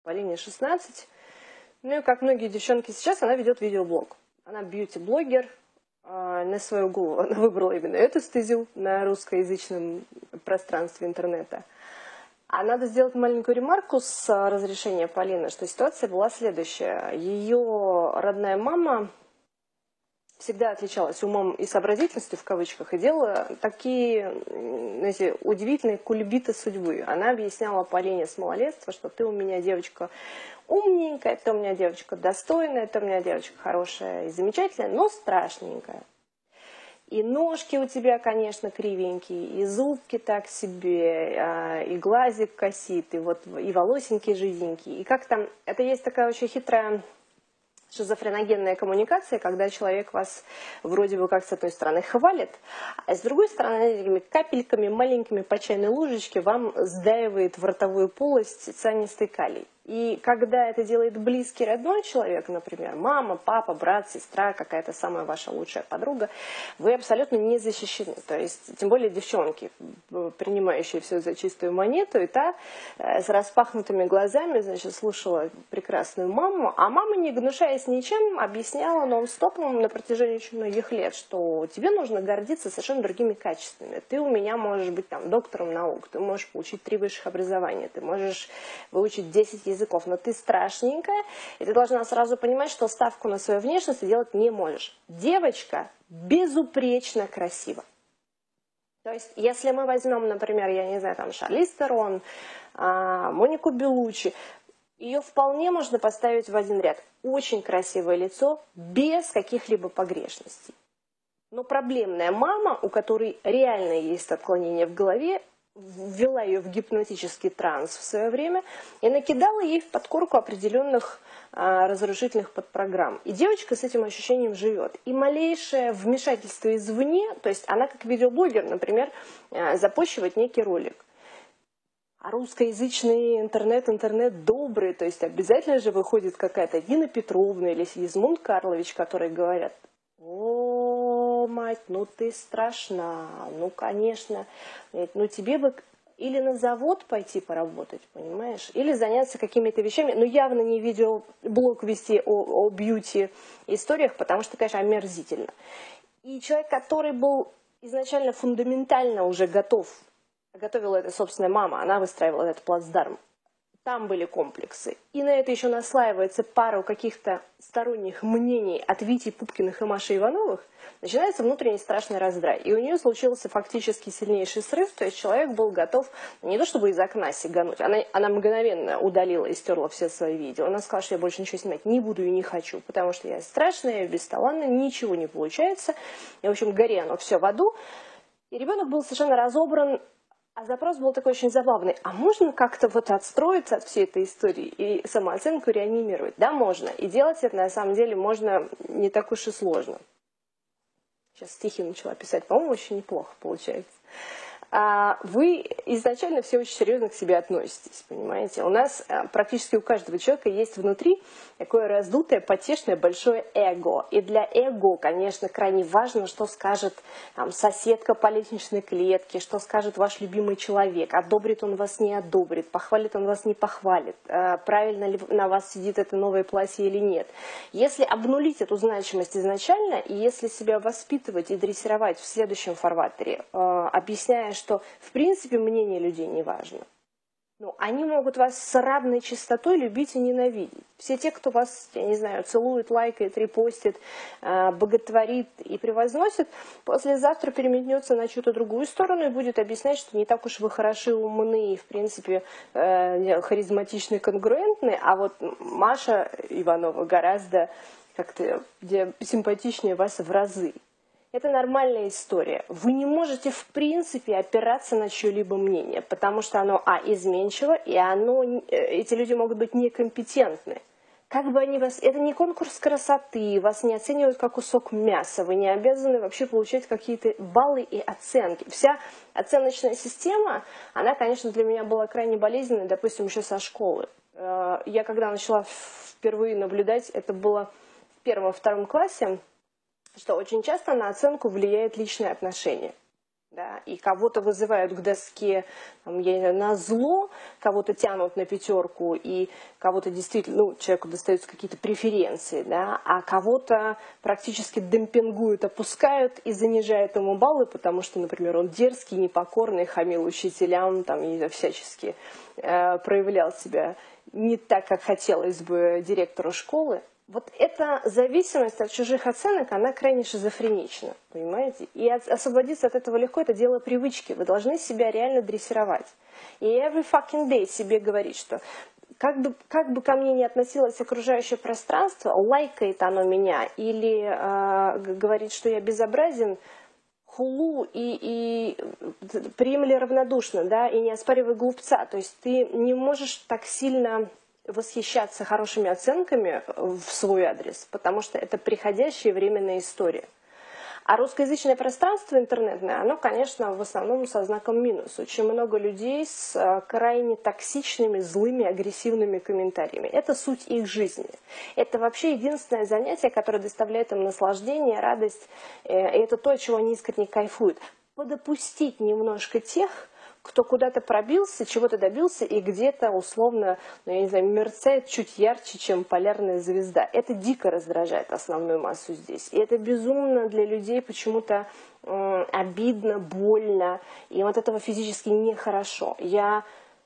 Полине 16. Ну и как многие девчонки сейчас, она ведет видеоблог. Она бьюти-блогер. На свою голову она выбрала именно эту стезю на русскоязычном пространстве интернета. А надо сделать маленькую ремарку с разрешения Полины, что ситуация была следующая. Ее родная мама всегда отличалась умом и сообразительностью, в кавычках, и делала такие, знаете, удивительные кульбиты судьбы. Она объясняла Полине с малолетства, что ты у меня девочка умненькая, ты у меня девочка достойная, ты у меня девочка хорошая и замечательная, но страшненькая. И ножки у тебя, конечно, кривенькие, и зубки так себе, и глазик косит, и вот и волосинки жиденькие. И как там, это есть такая очень хитрая шизофреногенная коммуникация, когда человек вас вроде бы как с одной стороны хвалит, а с другой стороны этими капельками маленькими по чайной ложечке вам сдаивает в ротовую полость цианистый калий. И когда это делает близкий родной человек, например, мама, папа, брат, сестра, какая-то самая ваша лучшая подруга, вы абсолютно не защищены. То есть, тем более девчонки, принимающие все за чистую монету, и та с распахнутыми глазами, значит, слушала прекрасную маму, а мама, не гнушаясь ничем, объясняла нон-стопом на протяжении очень многих лет, что тебе нужно гордиться совершенно другими качествами. Ты у меня можешь быть там доктором наук, ты можешь получить 3 высших образования, ты можешь выучить 10 языков, но ты страшненькая, и ты должна сразу понимать, что ставку на свою внешность ты делать не можешь. Девочка безупречно красива. То есть, если мы возьмем, например, я не знаю, там, Шарлиз Терон, Монику Беллуччи, ее вполне можно поставить в один ряд. Очень красивое лицо, без каких-либо погрешностей. Но проблемная мама, у которой реально есть отклонение в голове, ввела ее в гипнотический транс в свое время и накидала ей в подкорку определенных разрушительных подпрограмм. И девочка с этим ощущением живет. И малейшее вмешательство извне, то есть она как видеоблогер, например, запущивает некий ролик. А русскоязычный интернет добрый, то есть обязательно же выходит какая-то Нина Петровна или Сигизмунд Карлович, которые говорят: о, мать, ну ты страшна, ну конечно, ну тебе бы или на завод пойти поработать, понимаешь, или заняться какими-то вещами, но явно не видеоблог вести о бьюти-историях, потому что, конечно, омерзительно. И человек, который был изначально фундаментально уже готовила это собственная мама, она выстраивала этот плацдарм. Там были комплексы. И на это еще наслаивается пару каких-то сторонних мнений от Вити Пупкиных и Маши Ивановых, начинается внутренний страшный раздрай. И у нее случился фактически сильнейший срыв, то есть человек был готов не то чтобы из окна сигануть, она мгновенно удалила и стерла все свои видео. Она сказала, что я больше ничего снимать не буду и не хочу, потому что я страшная, я бесталанная, ничего не получается. И, в общем, гори оно все в аду. И ребенок был совершенно разобран. А запрос был такой очень забавный. А можно как-то вот отстроиться от всей этой истории и самооценку реанимировать? Да, можно. И делать это на самом деле можно не так уж и сложно. Сейчас стихи начала писать, по-моему, очень неплохо получается. Вы изначально все очень серьезно к себе относитесь, понимаете? У нас практически у каждого человека есть внутри такое раздутое, потешное, большое эго. И для эго, конечно, крайне важно, что скажет там, соседка по лестничной клетке, что скажет ваш любимый человек, одобрит он вас, не одобрит, похвалит он вас, не похвалит, правильно ли на вас сидит это новое платье или нет. Если обнулить эту значимость изначально, и если себя воспитывать и дрессировать в следующем фарватере, объясняя, что, в принципе, мнение людей не важно. Ну, они могут вас с равной частотой любить и ненавидеть. Все те, кто вас, я не знаю, целует, лайкает, репостит, боготворит и превозносит, послезавтра переметнется на чью-то другую сторону и будет объяснять, что не так уж вы хороши, умны и, в принципе, харизматичны, конгруентны, а вот Маша Иванова гораздо как-то симпатичнее вас в разы. Это нормальная история. Вы не можете, в принципе, опираться на чье-либо мнение, потому что оно, изменчиво, и эти люди могут быть некомпетентны. Как бы они вас... Это не конкурс красоты, вас не оценивают как кусок мяса, вы не обязаны вообще получать какие-то баллы и оценки. Вся оценочная система, она, конечно, для меня была крайне болезненной, допустим, еще со школы. Я когда начала впервые наблюдать, это было в 1-2 классе, что очень часто на оценку влияет личное отношение. Да, и кого-то вызывают к доске там, я не знаю, на зло, кого-то тянут на пятерку, и кого-то действительно, ну, человеку достаются какие-то преференции, да, а кого-то практически демпингуют, опускают и занижают ему баллы, потому что, например, он дерзкий, непокорный, хамил учителям, там, и всячески проявлял себя не так, как хотелось бы директору школы. Вот эта зависимость от чужих оценок, она крайне шизофренична, понимаете? И освободиться от этого легко, это дело привычки. Вы должны себя реально дрессировать. И every fucking day себе говорить, что как бы ко мне ни относилось окружающее пространство, лайкает оно меня или говорит, что я безобразен, хулу и приемли равнодушно, да, и не оспаривай глупца. То есть ты не можешь так сильно восхищаться хорошими оценками в свой адрес, потому что это приходящая временная история. А русскоязычное пространство интернетное, оно, конечно, в основном со знаком минус. Очень много людей с крайне токсичными, злыми, агрессивными комментариями. Это суть их жизни. Это вообще единственное занятие, которое доставляет им наслаждение, радость. И это то, от чего они искренне кайфуют. Подопустить немножко тех, кто куда-то пробился, чего-то добился и где-то условно, ну, я не знаю, мерцает чуть ярче, чем полярная звезда. Это дико раздражает основную массу здесь. И это безумно для людей почему-то обидно, больно. И вот этого физически нехорошо. Я,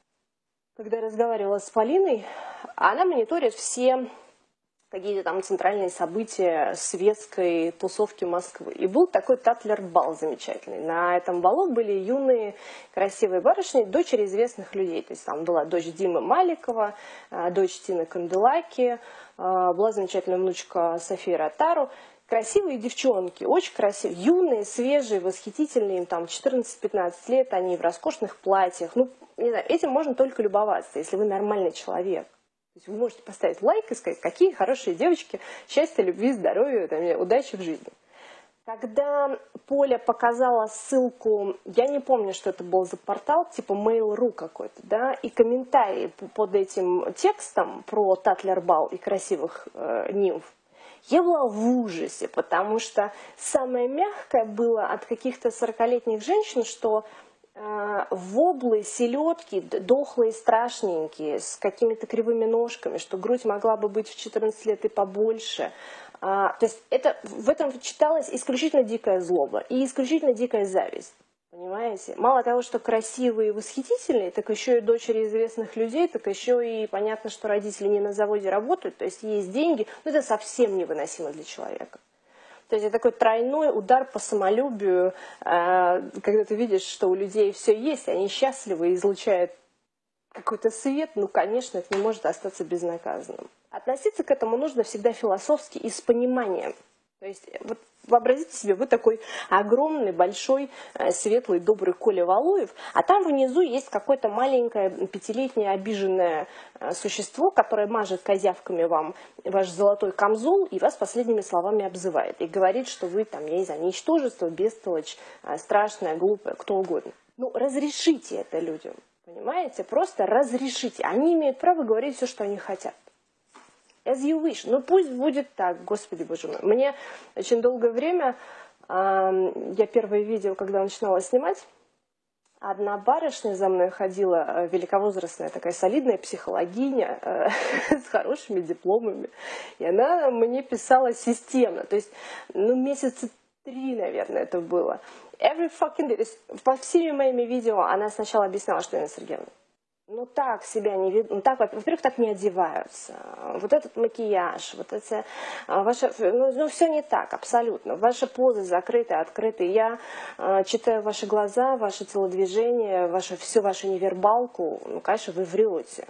когда разговаривала с Полиной, она мониторит все какие-то там центральные события светской тусовки Москвы. И был такой Татлер-бал замечательный. На этом балу были юные красивые барышни, дочери известных людей. То есть там была дочь Димы Маликова, дочь Тины Канделаки, была замечательная внучка Софии Ротару. Красивые девчонки, очень красивые, юные, свежие, восхитительные, им там 14-15 лет, они в роскошных платьях. Ну, не знаю, этим можно только любоваться, если вы нормальный человек. То есть вы можете поставить лайк и сказать, какие хорошие девочки, счастья, любви, здоровья, там, удачи в жизни. Когда Поля показала ссылку, я не помню, что это был за портал, типа Mail.ru какой-то, да, и комментарии под этим текстом про Татлер-бал и красивых нимф, я была в ужасе, потому что самое мягкое было от каких-то 40-летних женщин, что воблы, селедки, дохлые, страшненькие, с какими-то кривыми ножками, что грудь могла бы быть в 14 лет и побольше. То есть в этом читалась исключительно дикая злоба и исключительно дикая зависть. Понимаете? Мало того, что красивые и восхитительные, так еще и дочери известных людей, так еще и понятно, что родители не на заводе работают, то есть есть деньги, но это совсем невыносимо для человека. То есть это такой тройной удар по самолюбию, когда ты видишь, что у людей все есть, они счастливы и излучают какой-то свет, ну, конечно, это не может остаться безнаказанным. Относиться к этому нужно всегда философски и с пониманием. То есть вот вообразите себе, вы такой огромный, большой, светлый, добрый Коля Валуев, а там внизу есть какое-то маленькое, пятилетнее обиженное существо, которое мажет козявками вам ваш золотой камзол и вас последними словами обзывает. И говорит, что вы там, я не знаю, ничтожество, бестолочь, страшное, глупое, кто угодно. Ну, разрешите это людям, понимаете? Просто разрешите. Они имеют право говорить все, что они хотят. As you wish. Ну пусть будет так, Господи Боже мой. Мне очень долгое время, я первое видео, когда начинала снимать, одна барышня за мной ходила, великовозрастная, такая солидная психологиня, с хорошими дипломами. И она мне писала системно. То есть, ну, месяца 3, наверное, это было. Every fucking day. То есть, по всеми моими видео она сначала объясняла, что Инна Сергеевна, ну так себя не видно, ну так, во-первых, так не одеваются, вот этот макияж, вот это, ваша, ну все не так, абсолютно, ваши позы закрыты, открыты, я читаю ваши глаза, ваши телодвижения, всю вашу невербалку, ну, конечно, вы врете.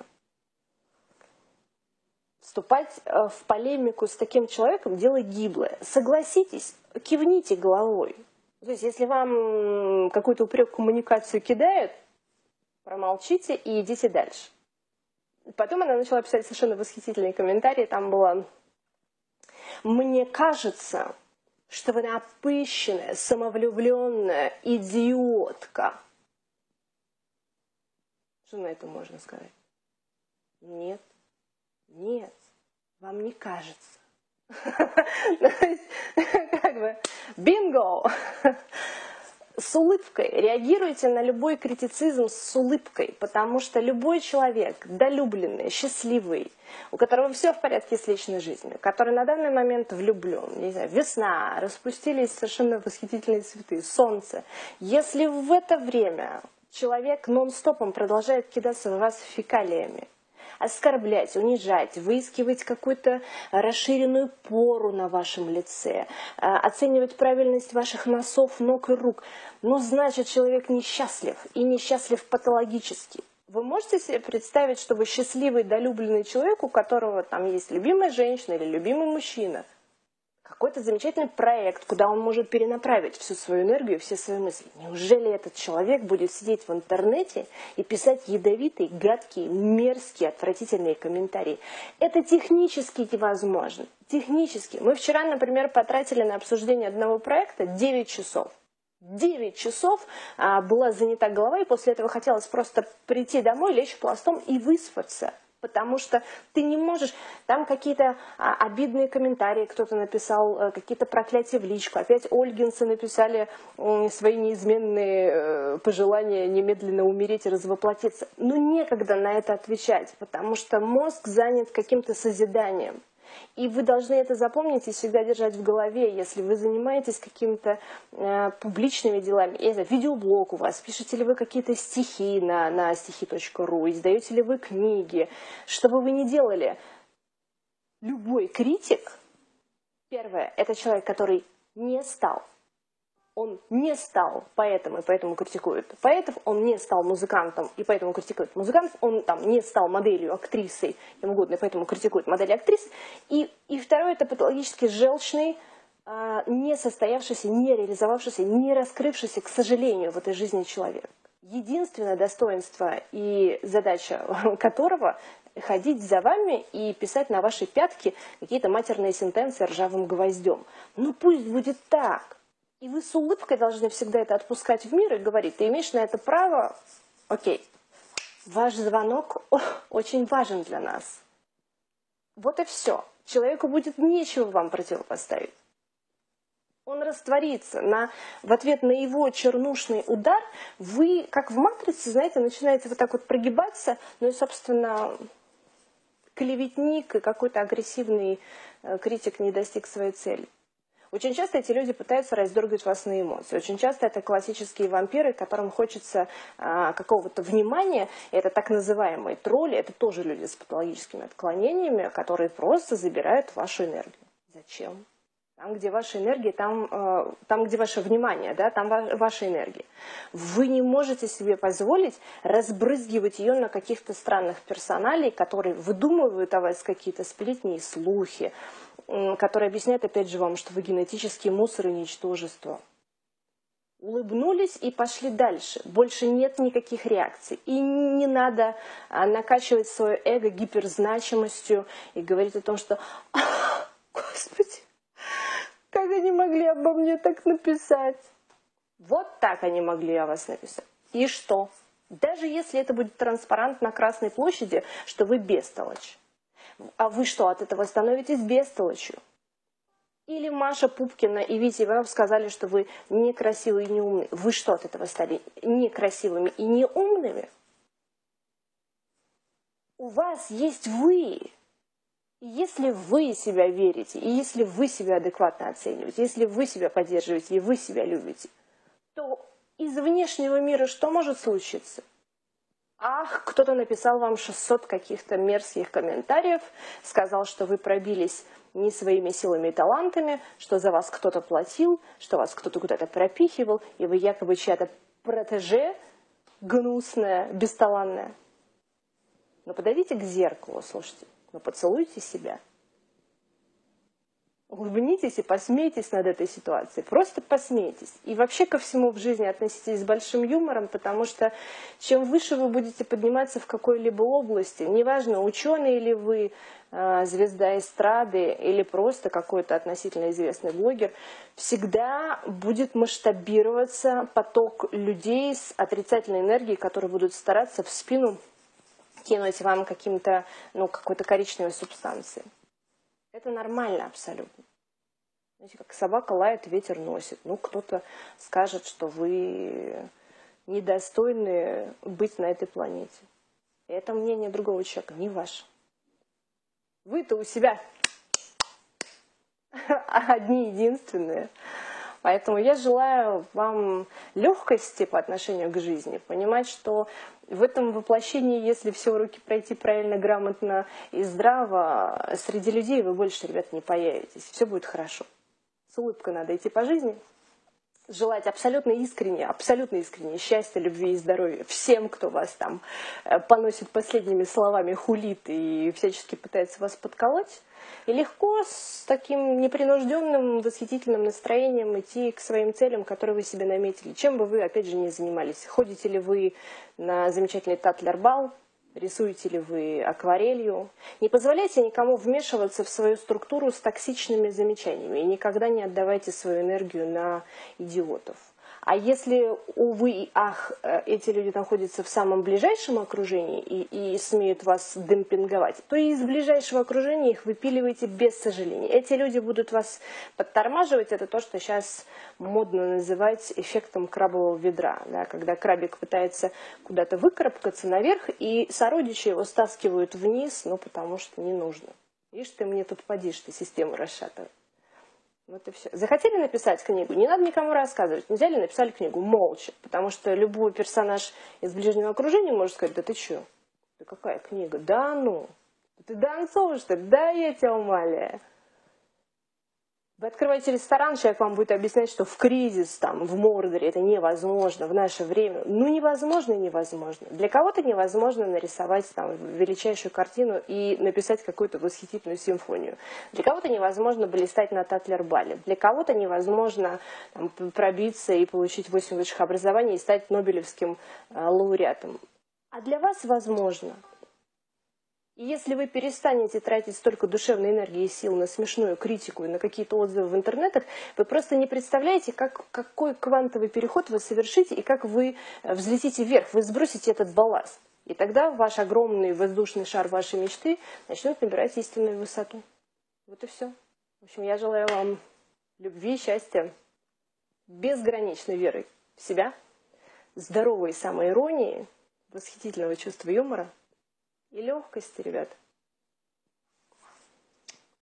Вступать в полемику с таким человеком – дело гиблое. Согласитесь, кивните головой. То есть, если вам какой-то упрек в коммуникацию кидают, промолчите и идите дальше. Потом она начала писать совершенно восхитительные комментарии. Там было: «Мне кажется, что вы напыщенная, самовлюбленная идиотка». Что на это можно сказать? Нет, нет, вам не кажется. Как бы, бинго! С улыбкой. Реагируйте на любой критицизм с улыбкой, потому что любой человек, долюбленный, счастливый, у которого все в порядке с личной жизнью, который на данный момент влюблен, не знаю, весна, распустились совершенно восхитительные цветы, солнце. Если в это время человек нон-стопом продолжает кидаться в вас фекалиями, оскорблять, унижать, выискивать какую-то расширенную пору на вашем лице, оценивать правильность ваших носов, ног и рук. Ну, значит, человек несчастлив, и несчастлив патологически. Вы можете себе представить, что вы счастливый, долюбленный человек, у которого там есть любимая женщина или любимый мужчина, какой-то замечательный проект, куда он может перенаправить всю свою энергию, все свои мысли. Неужели этот человек будет сидеть в интернете и писать ядовитые, гадкие, мерзкие, отвратительные комментарии? Это технически невозможно. Технически. Мы вчера, например, потратили на обсуждение одного проекта 9 часов. 9 часов была занята голова, и после этого хотелось просто прийти домой, лечь пластом и выспаться. Потому что ты не можешь, там какие-то обидные комментарии кто-то написал, какие-то проклятия в личку. Опять ольгинцы написали свои неизменные пожелания немедленно умереть и развоплотиться. Но некогда на это отвечать, потому что мозг занят каким-то созиданием. И вы должны это запомнить и всегда держать в голове, если вы занимаетесь какими-то публичными делами. Я не знаю, видеоблог у вас, пишете ли вы какие-то стихи на стихи.ру, издаете ли вы книги. Что бы вы ни делали, любой критик, первое, это человек, который не стал. Он не стал поэтом, и поэтому критикует поэтов, он не стал музыкантом, и поэтому критикует музыкантов, он там не стал моделью, актрисой, чем угодно, и поэтому критикует модель актрис. И второе, это патологически желчный, не состоявшийся, не реализовавшийся, не раскрывшийся, к сожалению, в этой жизни человек. Единственное достоинство и задача которого ходить за вами и писать на ваши пятки какие-то матерные сентенции ржавым гвоздем. Ну пусть будет так. И вы с улыбкой должны всегда это отпускать в мир и говорить, ты имеешь на это право, окей, ваш звонок очень важен для нас. Вот и все. Человеку будет нечего вам противопоставить. Он растворится. В ответ на его чернушный удар вы, как в «Матрице», знаете, начинаете вот так вот прогибаться, ну и, собственно, клеветник и какой-то агрессивный критик не достиг своей цели. Очень часто эти люди пытаются раздергать вас на эмоции. Очень часто это классические вампиры, которым хочется какого-то внимания. Это так называемые тролли. Это тоже люди с патологическими отклонениями, которые просто забирают вашу энергию. Зачем? Там, где ваша энергия, там где ваше внимание, да, там ваша энергия. Вы не можете себе позволить разбрызгивать ее на каких-то странных персоналей, которые выдумывают о вас какие-то сплетни и слухи, которые объясняют, опять же, вам, что вы генетический мусор и ничтожество. Улыбнулись и пошли дальше. Больше нет никаких реакций. И не надо накачивать свое эго гиперзначимостью и говорить о том, что «Господи, как они могли обо мне так написать?» Вот так они могли о вас написать. И что? Даже если это будет транспарант на Красной площади, что вы бестолочь. А вы что, от этого становитесь бестолочью? Или Маша Пупкина и Витя Иванов сказали, что вы некрасивые и неумные. Вы что, от этого стали некрасивыми и неумными? У вас есть вы. И если вы себя верите, и если вы себя адекватно оцениваете, если вы себя поддерживаете и вы себя любите, то из внешнего мира что может случиться? Ах, кто-то написал вам 600 каких-то мерзких комментариев, сказал, что вы пробились не своими силами и талантами, что за вас кто-то платил, что вас кто-то куда-то пропихивал, и вы якобы чья-то протеже гнусная, бесталанная. Но подойдите к зеркалу, слушайте, но поцелуйте себя. Улыбнитесь и посмейтесь над этой ситуацией. Просто посмейтесь. И вообще ко всему в жизни относитесь с большим юмором, потому что чем выше вы будете подниматься в какой-либо области, неважно, ученый ли вы, звезда эстрады или просто какой-то относительно известный блогер, всегда будет масштабироваться поток людей с отрицательной энергией, которые будут стараться в спину кинуть вам какой-то коричневой субстанции. Это нормально абсолютно. Знаете, как собака лает, ветер носит. Ну, кто-то скажет, что вы недостойны быть на этой планете. И это мнение другого человека, не ваше. Вы-то у себя одни единственные. Поэтому я желаю вам легкости по отношению к жизни, понимать, что в этом воплощении, если все уроки пройти правильно, грамотно и здраво, среди людей вы больше, ребят, не появитесь. Все будет хорошо. С улыбкой надо идти по жизни. Желать абсолютно искренне счастья, любви и здоровья всем, кто вас там поносит последними словами, хулит и всячески пытается вас подколоть. И легко, с таким непринужденным, восхитительным настроением идти к своим целям, которые вы себе наметили. Чем бы вы, опять же, ни занимались. Ходите ли вы на замечательный татлер-бал, рисуете ли вы акварелью. Не позволяйте никому вмешиваться в свою структуру с токсичными замечаниями. И никогда не отдавайте свою энергию на идиотов. А если, увы и ах, эти люди находятся в самом ближайшем окружении и смеют вас демпинговать, то и из ближайшего окружения их выпиливайте без сожаления. Эти люди будут вас подтормаживать. Это то, что сейчас модно называть эффектом крабового ведра. Да, когда крабик пытается куда-то выкарабкаться наверх, и сородичи его стаскивают вниз, ну потому что не нужно. Видишь, ты мне тут подишь, ты систему расшатываешь. Вот и все. Захотели написать книгу, не надо никому рассказывать. Не взяли, написали книгу молча. Потому что любой персонаж из ближнего окружения может сказать: да ты что? Да какая книга? Да ну? Ты Донцова, что ли? Да я тебя умоляю. Вы открываете ресторан, человек вам будет объяснять, что в кризис, там, в Мордоре это невозможно, в наше время. Ну, невозможно и невозможно. Для кого-то невозможно нарисовать там величайшую картину и написать какую-то восхитительную симфонию. Для кого-то невозможно блистать на татлер-бале. Для кого-то невозможно там пробиться и получить 8 высших образований и стать нобелевским лауреатом. А для вас возможно. И если вы перестанете тратить столько душевной энергии и сил на смешную критику и на какие-то отзывы в интернетах, вы просто не представляете, какой квантовый переход вы совершите и как вы взлетите вверх, вы сбросите этот балласт. И тогда ваш огромный воздушный шар вашей мечты начнет набирать истинную высоту. Вот и все. В общем, я желаю вам любви, счастья, безграничной веры в себя, здоровой самоиронии, восхитительного чувства юмора и легкости, ребят.